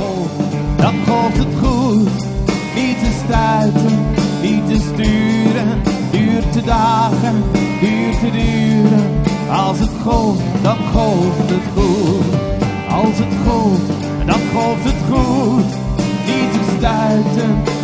dan golft het goed. Niet te stuiten, niet te sturen, duurt te dagen, duurt te duren. Als het golft, dan golft het goed. Als het golft, dan golft het goed. Niet te stuiten,